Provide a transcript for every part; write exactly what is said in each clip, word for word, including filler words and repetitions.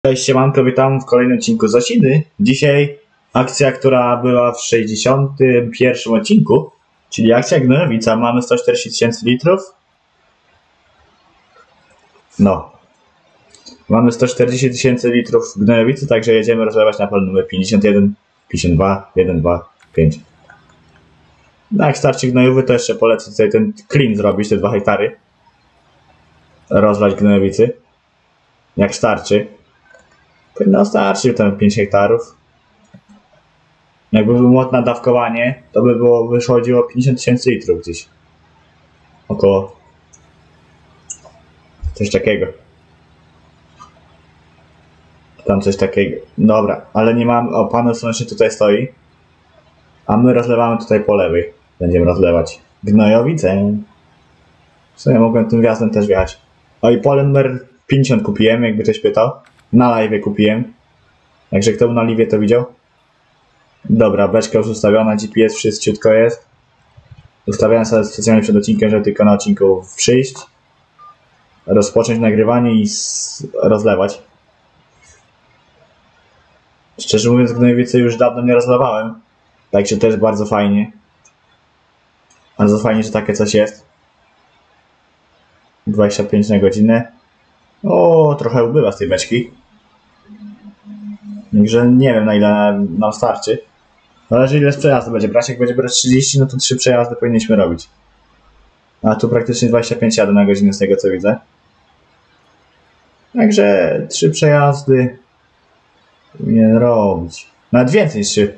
Cześć, siemanko, witam w kolejnym odcinku z Osiny. Dzisiaj akcja, która była w sześćdziesiątym pierwszym odcinku, czyli akcja Gnojowica. Mamy sto czterdzieści tysięcy litrów. No. Mamy sto czterdzieści tysięcy litrów Gnojowicy, także jedziemy rozlewać na pole numer pięćdziesiąt jeden, pięćdziesiąt dwa, jeden, dwa, pięć. No jak starczy gnojowy, to jeszcze polecę tutaj ten clean zrobić, te dwa hektary. Rozlać Gnojowicy. Jak starczy. No starczy tam pięć hektarów. Jakby był mod na dawkowanie, to by było wychodziło pięćdziesiąt tysięcy litrów gdzieś. Około. Coś takiego. Tam coś takiego. Dobra, ale nie mam. O, panel słoneczny tutaj stoi. A my rozlewamy tutaj po lewej. Będziemy rozlewać Gnojowicę. W sumie mogłem tym wjazdem też wjechać. O, i pole numer pięćdziesiąt kupiłem, jakby ktoś pytał. Na live kupiłem. Także kto był na live, to widział. Dobra, beczka już ustawiona, G P S wszystko jest. Ustawiałem sobie specjalnie przed odcinkiem, żeby tylko na odcinku przyjść, rozpocząć nagrywanie i rozlewać. Szczerze mówiąc, Gnojowicy już dawno nie rozlewałem. Także to jest bardzo fajnie. Bardzo fajnie, że takie coś jest. dwadzieścia pięć na godzinę. O, trochę ubywa z tej beczki. Także nie wiem, na ile nam starczy. Zależy, ile z przejazdu będzie brać. Jak będzie brać trzydzieści, no to trzy przejazdy powinniśmy robić. A tu praktycznie dwadzieścia pięć jadę na godzinę z tego, co widzę. Także trzy przejazdy powinien robić. Nawet więcej niż trzy.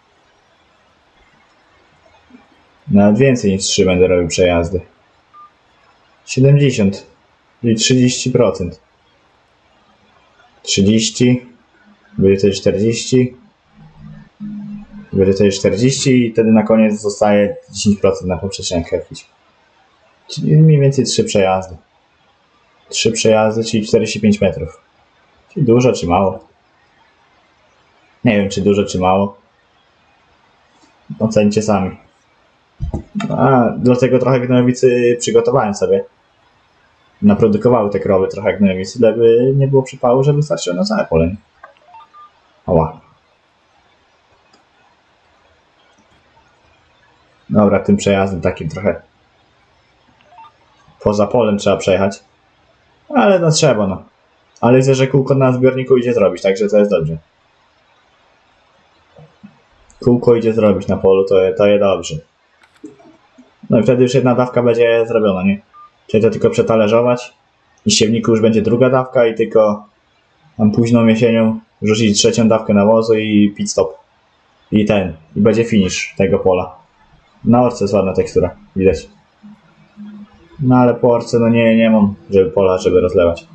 Nawet więcej niż trzy będę robił przejazdy. siedemdziesiąt, czyli trzydzieści procent. trzydzieści, będzie tutaj czterdzieści, będzie tutaj czterdzieści i wtedy na koniec zostaje dziesięć procent na poprzeczniak chętnić. Czyli mniej więcej trzy przejazdy. trzy przejazdy, czyli czterdzieści pięć metrów. Czyli dużo czy mało? Nie wiem, czy dużo czy mało. Ocencie sami. A do tego trochę Gnojowicy przygotowałem sobie. Naprodukowały te krowy trochę Gnojowicy, żeby nie było przypału, żeby starczyło na całe pole. Oła. Dobra, tym przejazdem takim trochę poza polem trzeba przejechać. Ale no trzeba, no. Ale widzę, że kółko na zbiorniku idzie zrobić, także to jest dobrze. Kółko idzie zrobić na polu, to, to jest dobrze. No i wtedy już jedna dawka będzie zrobiona, nie? Czyli to tylko przetalerzować. I w siewniku już będzie druga dawka i tylko tam późną jesienią rzucić trzecią dawkę nawozu i pit stop. I ten. I będzie finish tego pola. Na orce jest ładna tekstura, widać. No ale po orce no nie, nie mam żeby pola, żeby rozlewać.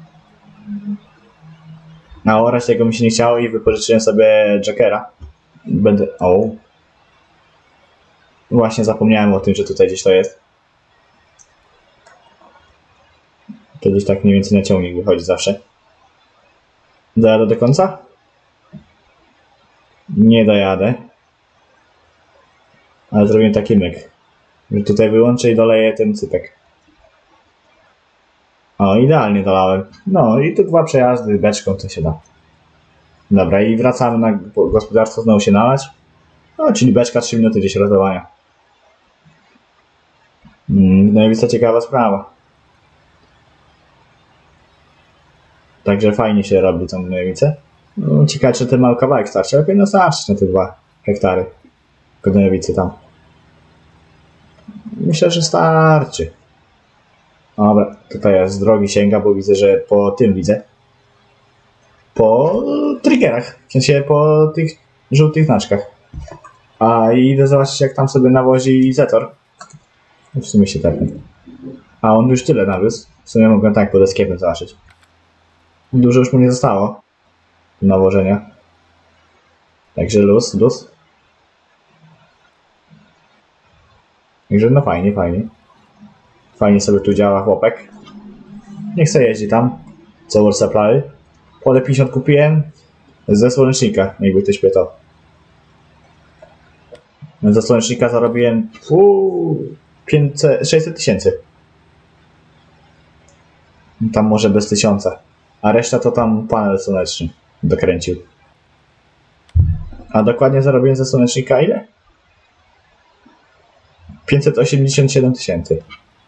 Na orać tego mi się nie chciało i wypożyczyłem sobie Jackera. Będę... O. Właśnie zapomniałem o tym, że tutaj gdzieś to jest. To gdzieś tak mniej więcej na ciągnik wychodzi zawsze. Dojadę do końca? Nie dojadę. Ale zrobię taki myk. Że tutaj wyłączę i doleję ten cypek. O, idealnie dolałem. No i tu dwa przejazdy beczką to się da. Dobra, i wracamy na gospodarstwo, znowu się nalać. No, czyli beczka trzy minuty gdzieś rozdawania. Gnojowica ciekawa sprawa. Także fajnie się robi tą Gnojowicę. No, ciekawe, czy ten mały kawałek starczy, ale powinno starczyć na te dwa hektary Gnojowicy tam. Myślę, że starczy. Dobra, tutaj ja z drogi sięga, bo widzę, że po tym widzę. Po triggerach, w sensie po tych żółtych znaczkach. A i idę zobaczyć, jak tam sobie nawozi Zetor. W sumie się tepnę. A on już tyle nawiózł. W sumie mogłem tak pod eskapem zobaczyć. Dużo już mu nie zostało nawożenia. Także luz, luz. Także no fajnie, fajnie. Fajnie sobie tu działa chłopek. Niech sobie jeździ tam. Co World Supply. Pole pięćdziesiąt kupiłem ze słonecznika, jakby ktoś pytał. Ze słonecznika zarobiłem uu, pięćset, sześćset tysięcy. Tam może bez tysiąca. A reszta to tam panel słoneczny dokręcił. A dokładnie zarobiłem ze słonecznika ile? pięćset osiemdziesiąt siedem tysięcy.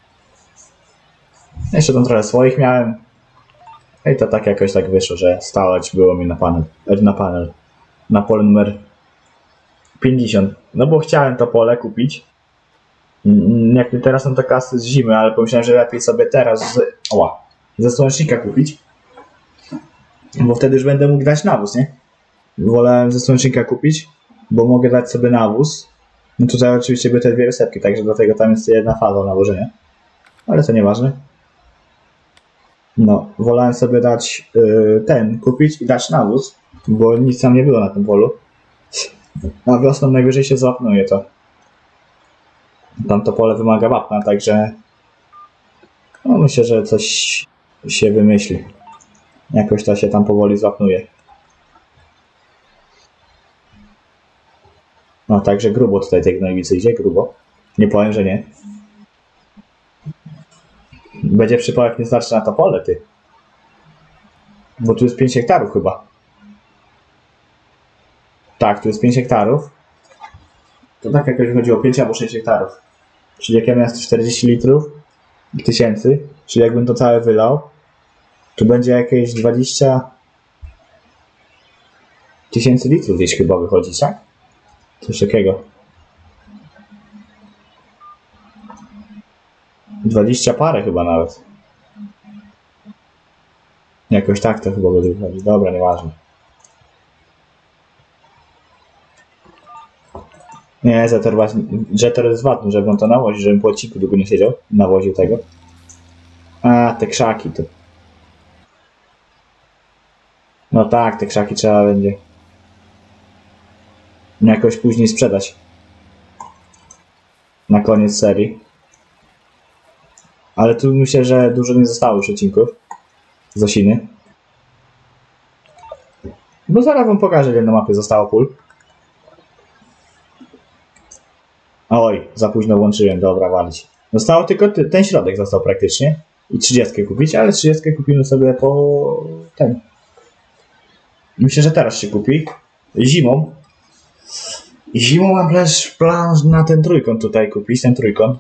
Jeszcze tam trochę swoich miałem. I to tak jakoś tak wyszło, że stać było mi na panel. Na panel. Na pole numer pięćdziesiąt. No bo chciałem to pole kupić. Jakby teraz są to kasy z zimy, ale pomyślałem, że lepiej sobie teraz z, oła, ze słonecznika kupić. Bo wtedy już będę mógł dać nawóz, nie? Wolałem ze słonecznika kupić, bo mogę dać sobie nawóz. No tutaj oczywiście były te dwie wysepki, także do tego tam jest jedna faza nawożenia. Ale to nieważne. No, wolałem sobie dać yy, ten, kupić i dać nawóz, bo nic tam nie było na tym polu. A wiosną najwyżej się złapnuje to. Tam to pole wymaga wapna, także no myślę, że coś się wymyśli. Jakoś to się tam powoli złapnuje. No także grubo tutaj tej gnojowicy idzie, grubo. Nie powiem, że nie. Będzie przypał, jak nie starczy na to pole, ty. Bo tu jest pięć hektarów chyba. Tak, tu jest pięć hektarów. To tak jakoś wychodziło pięć albo sześć hektarów. Czyli jak ja miałem sto czterdzieści litrów tysięcy, czyli jakbym to całe wylał, to będzie jakieś dwadzieścia tysięcy litrów gdzieś chyba wychodzić, tak? Coś takiego. dwadzieścia parę chyba nawet. Jakoś tak to chyba będzie wychodzić. Dobra, nieważne. Nie, Jeter jest wadny, żeby on to nawoził, żebym po odcinku długo nie siedział. Nawoził tego. A, te krzaki to. No tak, te krzaki trzeba będzie jakoś później sprzedać. Na koniec serii. Ale tu myślę, że dużo nie zostało już odcinków z Osiny. Bo zaraz wam pokażę, ile na mapie zostało pól. Oj, za późno włączyłem, dobra, walić. Zostało tylko ten środek został praktycznie. I trzydziestkę kupić, ale trzydziestkę kupimy sobie po ten. Myślę, że teraz się kupi. Zimą. Zimą mam też plan na ten trójkąt tutaj kupić, ten trójkąt.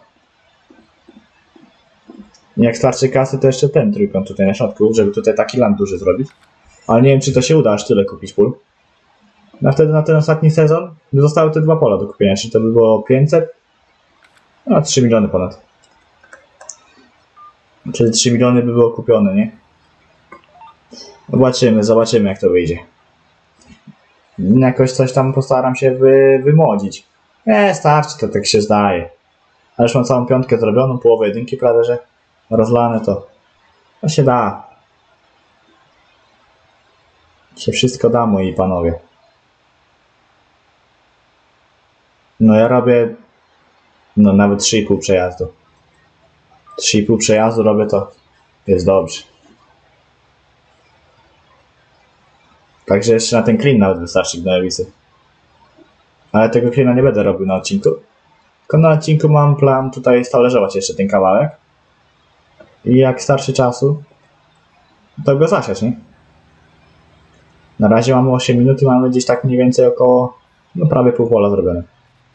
Jak starczy kasy, to jeszcze ten trójkąt tutaj na środku, żeby tutaj taki land duży zrobić. Ale nie wiem, czy to się uda aż tyle kupić pól. No wtedy na ten ostatni sezon zostały te dwa pola do kupienia, czyli to by było pięćset, no trzy miliony ponad. Czyli trzy miliony by było kupione, nie? Zobaczymy, zobaczymy jak to wyjdzie. Jakoś coś tam postaram się wy, wymodzić. Nie, starczy, to tak się zdaje. Ale już mam całą piątkę zrobioną, połowę jedynki prawie, że rozlane to. To się da. Się wszystko da, moi panowie. No ja robię no nawet trzy i pół przejazdu. trzy i pół przejazdu robię, to jest dobrze. Także jeszcze na ten clean nawet wystarczy gnojowicy. Ale tego cleana nie będę robił na odcinku. Tylko na odcinku mam plan tutaj stalerzować jeszcze ten kawałek. I jak starczy czasu, to go zasiać, nie? Na razie mamy osiem minut i mamy gdzieś tak mniej więcej około, no prawie pół pola zrobione.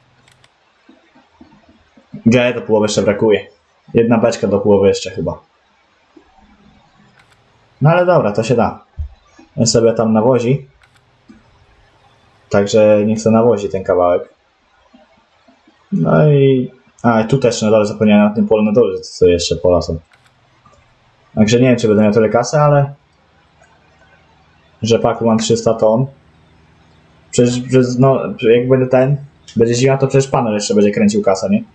Gdzie do połowy jeszcze brakuje. Jedna beczka do połowy jeszcze chyba. No ale dobra, to się da. On sobie tam nawozi. Także niech sobie nawozi ten kawałek. No i... A, tu też na dole zapomniałem na tym polu na dole, co jeszcze pola są. Także nie wiem, czy będę miał tyle kasy, ale... Rzepaku mam trzysta ton. Przecież, przecież no, jak będę ten... Będzie zima, to przecież panel jeszcze będzie kręcił kasę, nie?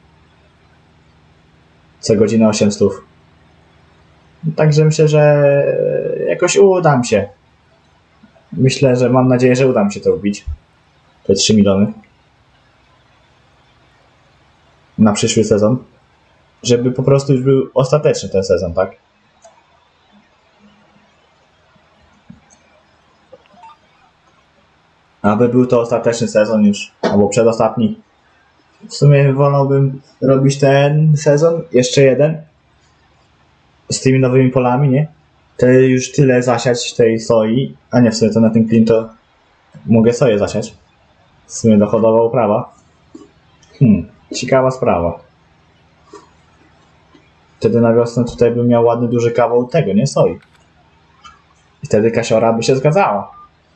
Co godzinę osiemset. Także myślę, że jakoś uda mi się. Myślę, że mam nadzieję, że uda mi się to ubić. Te trzy miliony. Na przyszły sezon. Żeby po prostu już był ostateczny ten sezon, tak? Aby był to ostateczny sezon już, albo przedostatni. W sumie wolałbym robić ten sezon, jeszcze jeden. Z tymi nowymi polami, nie? To już tyle zasiać tej soi, a nie w sumie to na tym klin to mogę soję zasiać. W sumie dochodowa uprawa. Hmm, ciekawa sprawa. Wtedy na wiosnę tutaj bym miał ładny duży kawał tego, nie soi. I wtedy kasiora by się zgadzała.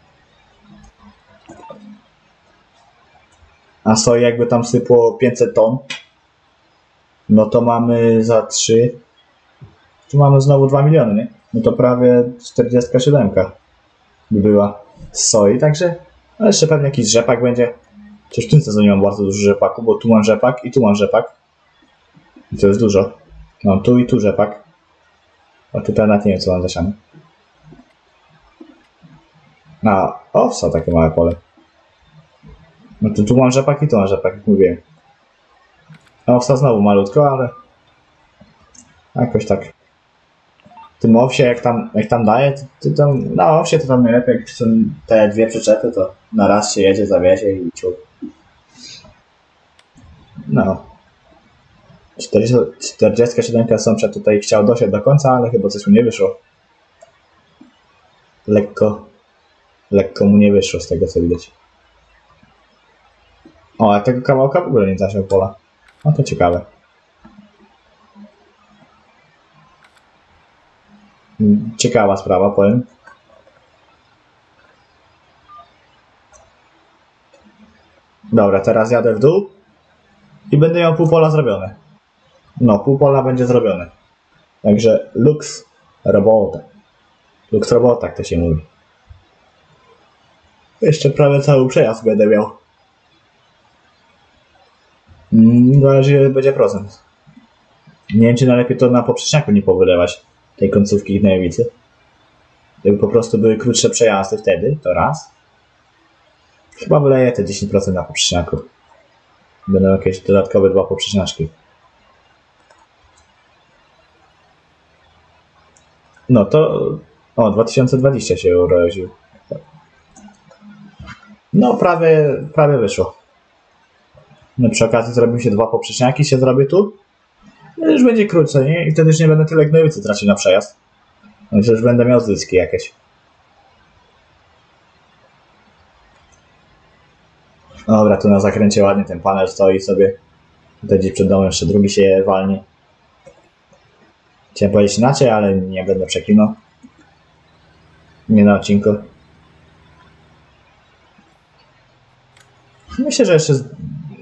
A soi jakby tam sypło pięćset ton, no to mamy za trzy, tu mamy znowu dwa miliony, nie? No to prawie czterdzieści siedem by była z soi, także no jeszcze pewnie jakiś rzepak będzie. Chociaż w tym sezonie mam bardzo dużo rzepaku, bo tu mam rzepak i tu mam rzepak. I to jest dużo. Mam tu i tu rzepak. A tutaj nawet nie wiem co mam zasiane. A, owsa, takie małe pole. No to tu mam rzepak i tu mam rzepak, jak mówiłem. A owsa znowu malutko, ale jakoś tak. W tym owsie, jak tam, jak tam daje, to, to tam, na owsie to tam najlepiej, jak są te dwie przyczepy, to na raz się jedzie, zawiezie i ciup. No. czterdzieści siedem sąsiad tutaj chciał dosiąść do końca, ale chyba coś mu nie wyszło. Lekko, lekko mu nie wyszło z tego co widać. O, a tego kawałka w ogóle nie zasiał pola. No to ciekawe. Ciekawa sprawa, powiem. Dobra, teraz jadę w dół i będę miał pół pola zrobione. No, pół pola będzie zrobione. Także lux robota. Lux robota, jak to się mówi. Jeszcze prawie cały przejazd będę miał. Zależy ile będzie procent. Nie wiem czy najlepiej to na poprzeczniaku nie powylewać tej końcówki gnojowicy. Gdyby po prostu były krótsze przejazdy wtedy, to raz. Chyba wyleję te dziesięć procent na poprzeczniaku. Będą jakieś dodatkowe dwa poprzeczniaczki. No to... O, dwa tysiące dwadzieścia się urodził. No prawie, prawie wyszło. No przy okazji zrobił się dwa poprzeczniaki, się zrobię tu. No już będzie krótsze, nie? I wtedy już nie będę tyle gnojowicy tracił na przejazd. No już będę miał zyski jakieś. Dobra, tu na zakręcie ładnie ten panel stoi sobie. Tutaj gdzieś przed domem jeszcze drugi się walnie. Chciałem powiedzieć inaczej, ale nie będę przeklinał. Nie na odcinku. Myślę, że jeszcze z...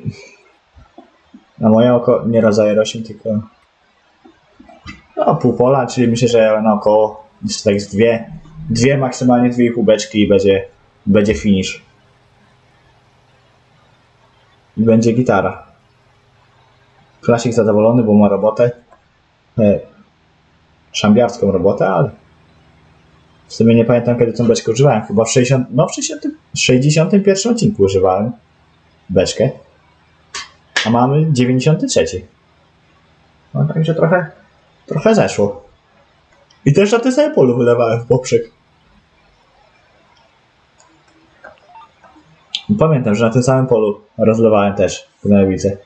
na moje oko nie rodzaje roślin, tylko no pół pola, czyli myślę, że na około jeszcze tak z dwie, dwie maksymalnie dwie kubeczki i będzie, będzie finish. I będzie gitara. Klasik zadowolony, bo ma robotę. E, szambiarską robotę, ale w sumie nie pamiętam kiedy tą beczkę używałem. Chyba w sześćdziesiątym, no w sześćdziesiątym, sześćdziesiątym pierwszym odcinku używałem beczkę. A mamy dziewięćdziesiąty trzeci. No także trochę, trochę zeszło. I też na tym samym polu wydawałem w poprzek. Pamiętam, że na tym samym polu rozlewałem też gnojowice.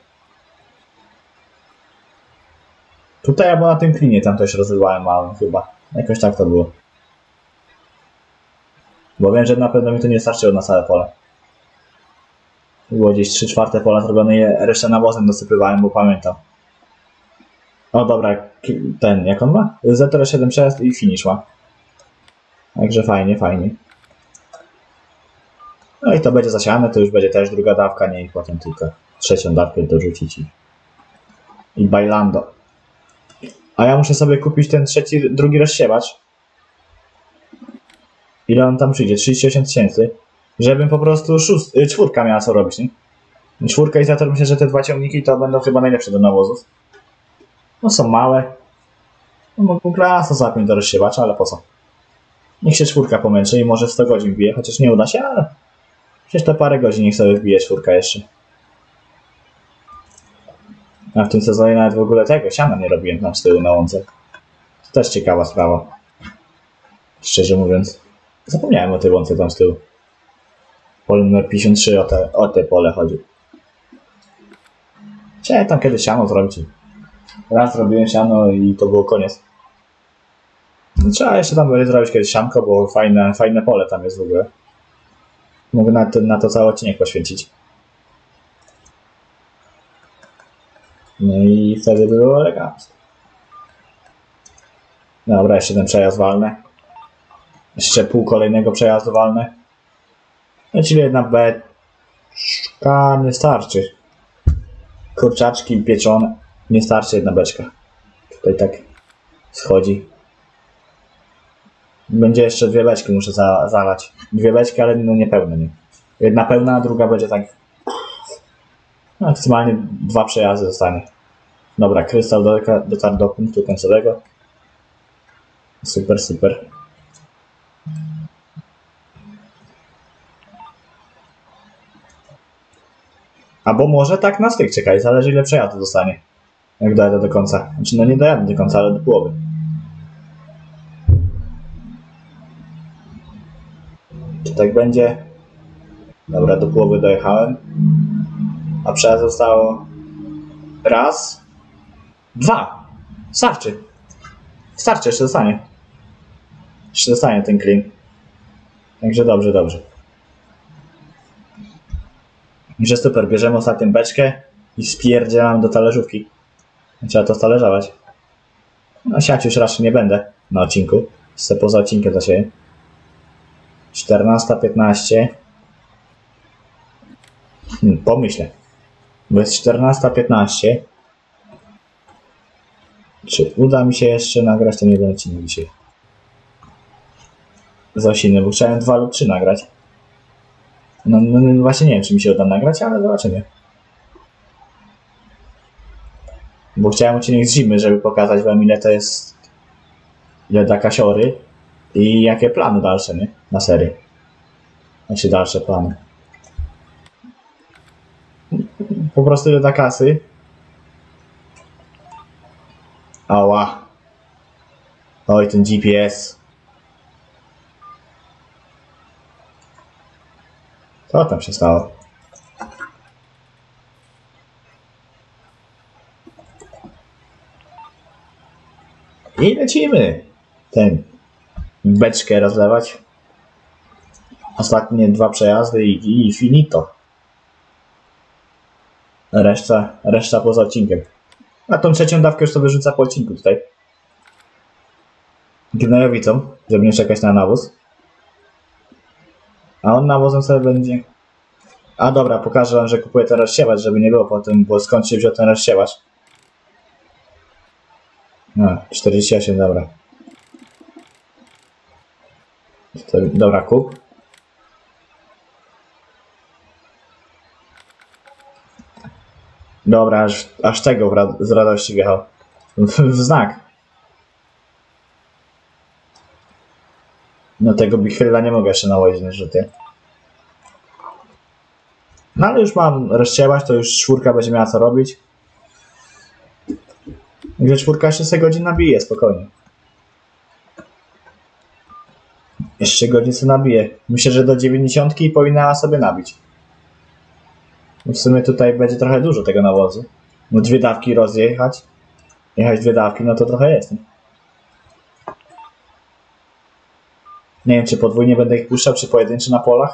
Tutaj albo na tym klinie tam też rozlewałem małym chyba. Jakoś tak to było. Bo wiem, że na pewno mi to nie starczyło na całe pole. Było gdzieś trzy czwarte pola zrobione i resztę nawozem dosypywałem, bo pamiętam. O dobra, ten, jak on ma? zero siedem przejazd i finish ma. Także fajnie, fajnie. No i to będzie zasiane, to już będzie też druga dawka, nie i potem tylko trzecią dawkę dorzucić i, i bailando. A ja muszę sobie kupić ten trzeci, drugi rozsiewacz. Ile on tam przyjdzie? trzydzieści osiem tysięcy. Żebym po prostu szóst... czwórka miała co robić, nie? Czwórka i za to myślę, że te dwa ciągniki to będą chyba najlepsze do nawozów. No są małe. No mogą klasa zapiąć do rozsiewacza, ale po co? Niech się czwórka pomęczy i może sto godzin bije, chociaż nie uda się, ale przecież to parę godzin niech sobie wbije czwórka jeszcze. A w tym sezonie nawet w ogóle tego siana nie robiłem tam z tyłu na łące. To też ciekawa sprawa. Szczerze mówiąc. Zapomniałem o tej łące tam z tyłu. Pole numer pięćdziesiąt trzy, o te, o te pole chodzi. Chciałem tam kiedyś siano zrobić. Raz zrobiłem siano i to było koniec. Trzeba jeszcze tam zrobić kiedyś sianko, bo fajne, fajne pole tam jest w ogóle. Mogę na to, na to cały odcinek poświęcić. No i wtedy by było elegancko. Dobra, jeszcze ten przejazd walny. Jeszcze pół kolejnego przejazdu walny. No czyli jedna beczka nie starczy. Kurczaczki pieczone. Nie starczy jedna beczka. Tutaj tak schodzi. Będzie jeszcze dwie beczki muszę za, zalać. Dwie beczki, ale no niepełne. Nie. Jedna pełna, a druga będzie tak... Maksymalnie dwa przejazdy zostanie. Dobra, krystal dotarł do punktu końcowego. Super, super. Albo może tak na styk czekaj, zależy ile przejazdu dostanie. Jak dojadę do końca. Znaczy no nie dojadę do końca, ale do połowy. Czy tak będzie? Dobra, do połowy dojechałem. A przejazd zostało... Raz. Dwa. Starczy. Starczy, jeszcze zostanie. Jeszcze zostanie ten clean. Także dobrze, dobrze. Że super, bierzemy ostatnią beczkę i spierdzielam do talerzówki. Trzeba to talerzować. No siać już raczej nie będę na odcinku. Chcę poza odcinkiem za siebie. czternasta piętnaście. Hmm, pomyślę. Bo jest czternasta piętnaście. Czy uda mi się jeszcze nagrać ten jeden odcinek dzisiaj? Z Osiny, bo chciałem dwa lub trzy nagrać. No, no, no właśnie nie wiem, czy mi się uda nagrać, ale zobaczymy. Bo chciałem odcinek z zimy, żeby pokazać wam ile to jest... Ile da kasiory i jakie plany dalsze, nie? Na serię. Znaczy dalsze plany. Po prostu ile da kasy. Ała. Oj, ten G P S. Co tam się stało? I lecimy. Ten beczkę rozlewać. Ostatnie dwa przejazdy i, i finito. Reszta, reszta poza odcinkiem. A tą trzecią dawkę już sobie rzuca po odcinku tutaj. Gnojowicą, żeby nie czekać na nawóz. A on nawozem sobie będzie... A dobra, pokażę wam, że kupuję ten rozsiewacz, żeby nie było po tym, bo skąd się wziął ten rozsiewacz. No, czterdzieści osiem, dobra. To, dobra, kup. Dobra, aż, aż tego ra z radości wjechał. W znak. No tego bichryla nie mogę jeszcze nałożyć na rzuty. No ale już mam rozcięłać, to już czwórka będzie miała co robić. Gdzie czwórka jeszcze sobie godzin nabije, spokojnie. Jeszcze godzin co nabije. Myślę, że do dziewięćdziesiątki powinna sobie nabić. W sumie tutaj będzie trochę dużo tego nawozu. No dwie dawki rozjechać. Jechać dwie dawki, no to trochę jest. Nie, nie wiem, czy podwójnie będę ich puszczał, czy pojedynczy na polach.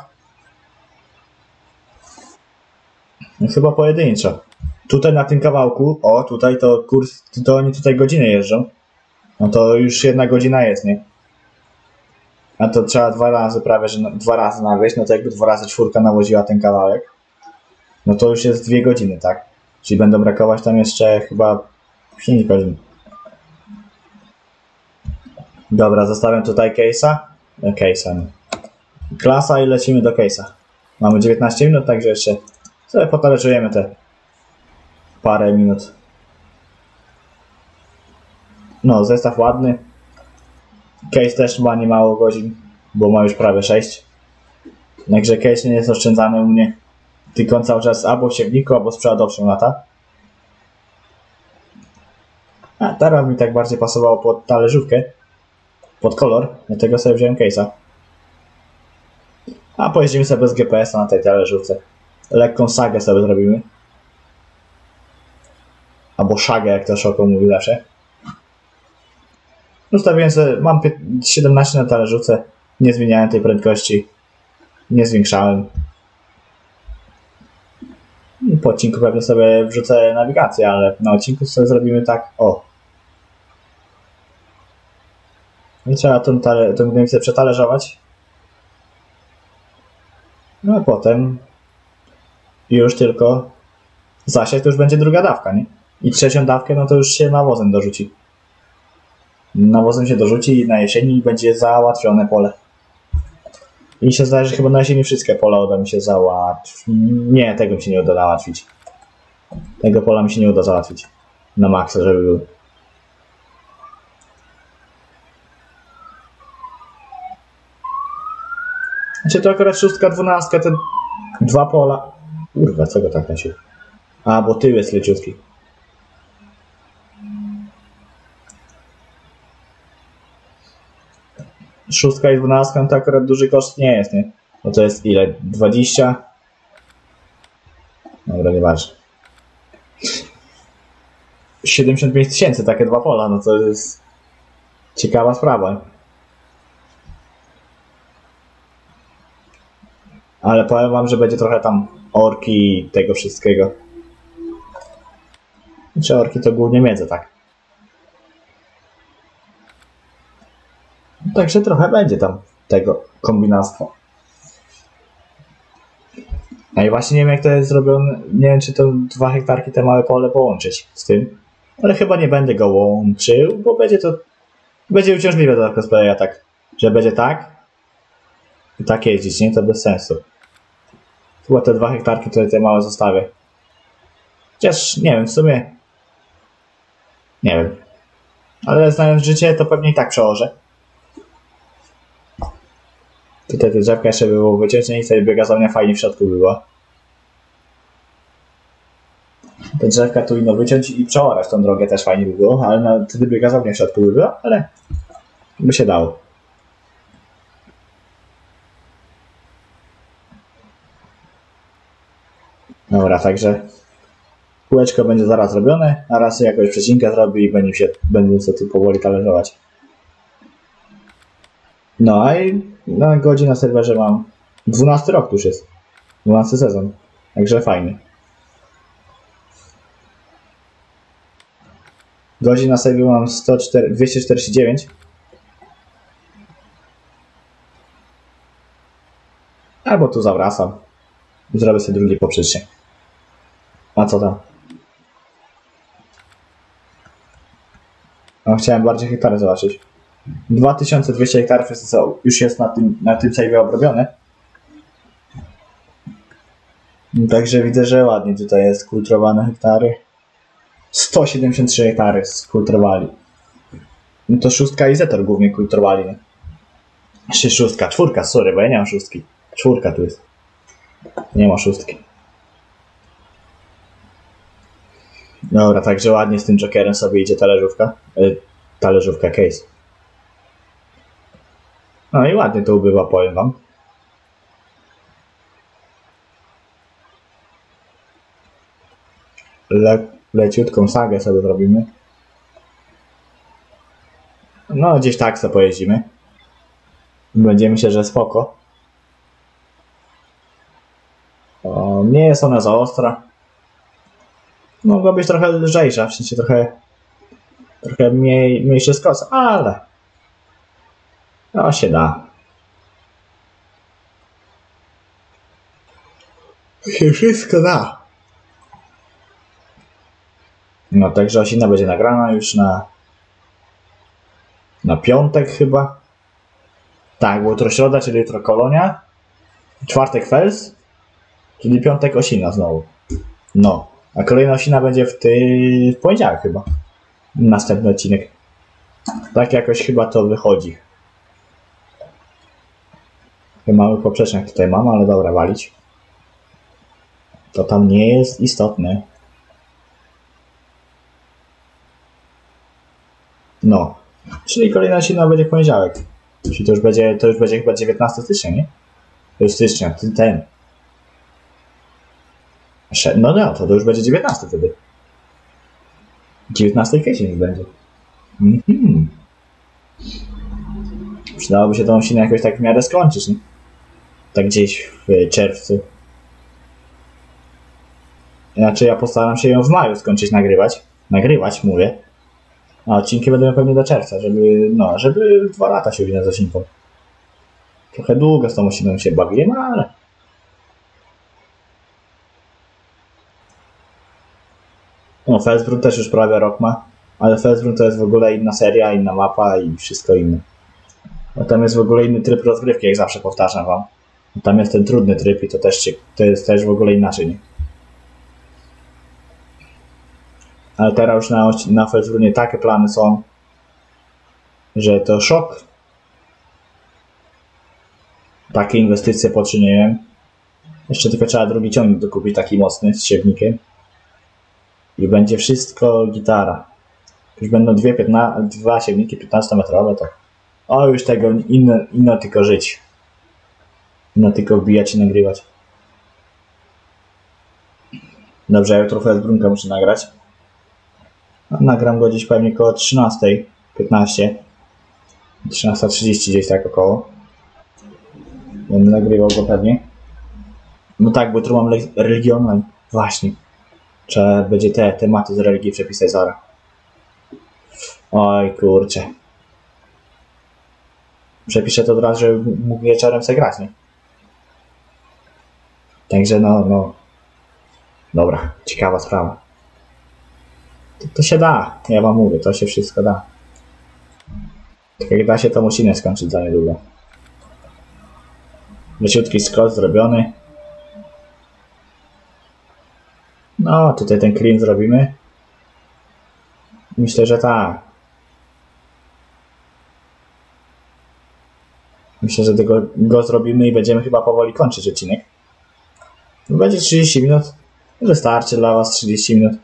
No chyba pojedynczo. Tutaj na tym kawałku, o tutaj to kurs, to oni tutaj godzinę jeżdżą. No to już jedna godzina jest, nie? A to trzeba dwa razy prawie, że no, dwa razy nawieźć, no to jakby dwa razy czwórka nawoziła ten kawałek. No to już jest dwie godziny, tak? Czyli będą brakować tam jeszcze chyba pięć godzin. Dobra, zostawiam tutaj case'a. No, case'a, no. Klasa i lecimy do case'a. Mamy dziewiętnaście minut, także jeszcze sobie potalerzujemy te parę minut. No, zestaw ładny. Case też ma nie mało godzin, bo ma już prawie sześć. Także case nie jest oszczędzany u mnie. Tylko on cały czas albo w siewniku, albo z przeładowczą lata. A teraz mi tak bardziej pasowało pod talerzówkę. Pod kolor, dlatego sobie wziąłem case'a. A pojeździmy sobie bez G P S-a na tej talerzówce. Lekką sagę sobie zrobimy. Albo szagę, jak to Szoko mówi zawsze. Ustawiłem sobie, mam siedemnaście na talerzówce, nie zmieniałem tej prędkości, nie zwiększałem. I po odcinku pewnie sobie wrzucę nawigację, ale na odcinku sobie zrobimy tak, o. I trzeba tą, tale, tą gnojnicę przetalerzować. No a potem już tylko zasiać, to już będzie druga dawka, nie? I trzecią dawkę, no to już się nawozem dorzuci. Nawozem się dorzuci i na jesieni będzie załatwione pole. I mi się zdaje, że chyba na jesieni wszystkie pola uda mi się załatwić. Nie, tego mi się nie uda załatwić. Tego pola mi się nie uda załatwić. Na maksa, żeby był. Znaczy to akurat szóstka, dwunastka, te dwa pola. Kurwa, co go tak nosił? A, bo tył jest leciutki. Szóstka i dwunastka to akurat duży koszt nie jest, nie? Bo to jest ile? dwadzieścia? Dobra, nieważne. siedemdziesiąt pięć tysięcy, takie dwa pola, no to jest ciekawa sprawa. Ale powiem wam, że będzie trochę tam orki i tego wszystkiego. Czy orki to głównie miedzę, tak. Także trochę będzie tam tego kombinactwa. No i właśnie nie wiem jak to jest zrobione, nie wiem czy to dwa hektarki te małe pole połączyć z tym. Ale chyba nie będę go łączył, bo będzie to, będzie uciążliwe do cosplaya tak, że będzie tak i tak jeździć, nie? To bez sensu. Chyba te dwa hektarki tutaj te małe zostawię. Chociaż nie wiem, w sumie nie wiem. Ale znając życie to pewnie i tak przełożę. Tutaj te drzewka jeszcze by było wyciąć, i sobie biegazownia fajnie w środku by była. Te drzewka tu ino wyciąć i przeorać tą drogę też fajnie by było, ale no, wtedy biegazownia w środku by była, ale by się dało. Dobra, także kółeczko będzie zaraz robione, a raz jakoś przecinkę zrobi i będzie się, będę sobie tu powoli talerzować. No a i na godzin na serwerze mam dwunasty rok już jest. dwunasty sezon. Także fajny. Godzin na serwerze mam sto cztery, dwieście czterdzieści dziewięć. Albo tu zawracam. Zrobię sobie drugi poprzecznie. A co tam? No, chciałem bardziej hektary zobaczyć. dwa tysiące dwieście hektarów jest, już jest na tym, na tym save'ie obrobione. Także widzę, że ładnie tutaj jest kultywowane hektary. sto siedemdziesiąt trzy hektary skultywowali. No to szóstka i Zetor głównie kultywowali. Nie? Jeszcze szóstka, czwórka, sorry, bo ja nie mam szóstki. Czwórka tu jest. Nie ma szóstki. Dobra, także ładnie z tym Jokerem sobie idzie talerzówka. Yy, talerzówka case. No i ładnie to ubywa, powiem wam. Le, leciutką sagę sobie zrobimy. No gdzieś tak sobie pojeździmy. Będzie myślę, że spoko. O, nie jest ona za ostra. Mogła być trochę lżejsza, w sensie trochę trochę mniej, mniejszy skos, ale to się da. To się wszystko da. No także osina będzie nagrana już na na piątek chyba. Tak, bo jutro środa, czyli jutro Kolonia. Czwartek Fels, czyli piątek osina znowu. No, a kolejna osina będzie w, ty... w poniedziałek chyba. Następny odcinek. Tak jakoś chyba to wychodzi. Mały poprzecznik tutaj mam, ale dobra, walić. To tam nie jest istotne. No. Czyli kolejna odcinek będzie w poniedziałek. Czyli to już będzie, to już będzie chyba dziewiętnastego stycznia, nie? To już stycznia, ten. No no, to, to już będzie dziewiętnasty wtedy. dziewiętnasty kwiecień już będzie. Mhm. Przydałoby się tą odcinek jakoś tak w miarę skończyć, nie? Tak gdzieś w czerwcu. Inaczej ja postaram się ją w maju skończyć nagrywać. Nagrywać, mówię. A odcinki będą pewnie do czerwca, żeby, no, żeby dwa lata się uwinąć z odcinką. Trochę długo z tą odcinką się bawiłem, ale... No, Felsbrun też już prawie rok ma, ale Felsbrun to jest w ogóle inna seria, inna mapa i wszystko inne. No, tam jest w ogóle inny tryb rozgrywki, jak zawsze powtarzam wam. Tam jest ten trudny tryb i to też, to jest też w ogóle inaczej, nie? Ale teraz już na, na Felsbrunie takie plany są, że to szok. Takie inwestycje poczyniłem. Jeszcze tylko trzeba drugi ciągnik dokupić, taki mocny, z siewnikiem. I będzie wszystko gitara. Już będą dwie, piętna, dwa siewniki piętnastometrowe, to... O, już tego inno, inno tylko żyć. Inno tylko wbijać i nagrywać. Dobrze, ja jutro Felsbrunka muszę nagrać. Nagram go gdzieś pewnie około trzynastej piętnaście. trzynasta trzydzieści gdzieś tak około. Będę nagrywał go pewnie. No tak, bo tu mam religię online. Właśnie. Trzeba będzie te tematy z religii przepisać zaraz. Oj kurczę. Przepiszę to od razu, żeby mógł wieczorem sobie grać, nie? Także no, no. Dobra, ciekawa sprawa. To, to się da, ja wam mówię, to się wszystko da. Tylko jak da się, to musimy skończyć za niedługo. Leciutki skos zrobiony. No, tutaj ten clean zrobimy. Myślę, że tak. Myślę, że tego go zrobimy i będziemy chyba powoli kończyć odcinek. Będzie trzydzieści minut. Wystarczy dla was trzydzieści minut.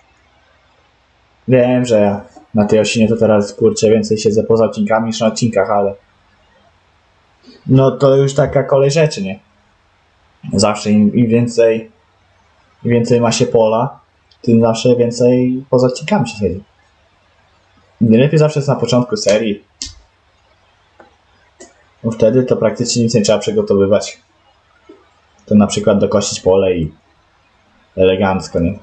Wiem, że ja na tej osinie to teraz kurczę więcej siedzę poza odcinkami niż na odcinkach, ale no to już taka kolej rzeczy, nie? Zawsze im, im więcej im więcej ma się pola, tym zawsze więcej poza odcinkami się siedzi. Najlepiej zawsze jest na początku serii. Bo wtedy to praktycznie nic nie trzeba przygotowywać. To na przykład dokosić pole i elegancko, nie?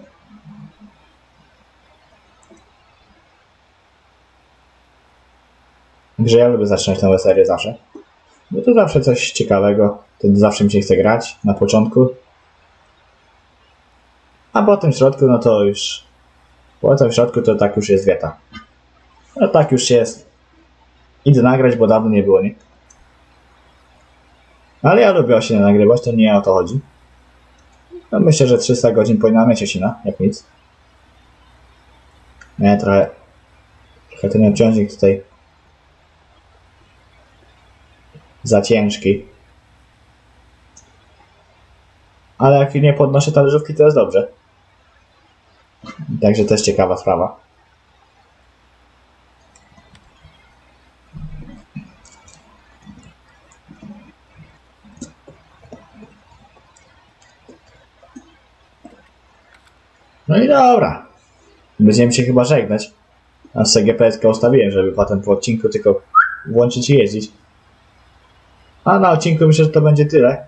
Także ja lubię zaczynać nowe serie zawsze. Bo to zawsze coś ciekawego. Wtedy zawsze mi się chce grać na początku. A potem w środku, no to już... Potem w środku to tak już jest wieta. No tak już jest. Idę nagrać, bo dawno nie było, nie? Ale ja lubię Osinę nagrywać, to nie o to chodzi. No myślę, że trzysta godzin powinna mieć Osina, jak nic. Nie, trochę... Trochę ten obciążnik tutaj... za ciężki. Ale jak nie podnoszę talerzówki, to jest dobrze. Także też ciekawa sprawa. No i dobra. Będziemy się chyba żegnać. A z G P S-kę ustawiłem, żeby potem po odcinku tylko włączyć i jeździć. A na odcinku myślę, że to będzie tyle.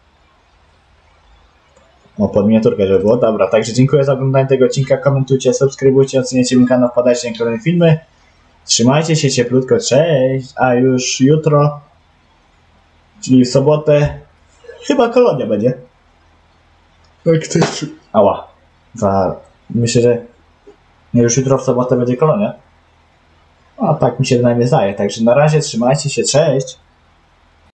O, pod miniaturkę, żeby było. Dobra, także dziękuję za oglądanie tego odcinka. Komentujcie, subskrybujcie, oceniajcie mój kanał, wpadajcie na kolejne filmy. Trzymajcie się cieplutko, cześć. A już jutro, czyli w sobotę, chyba kolonia będzie. Jak też. Ała. Za... Myślę, że już jutro w sobotę będzie kolonia. A tak mi się przynajmniej zdaje. Także na razie trzymajcie się, cześć.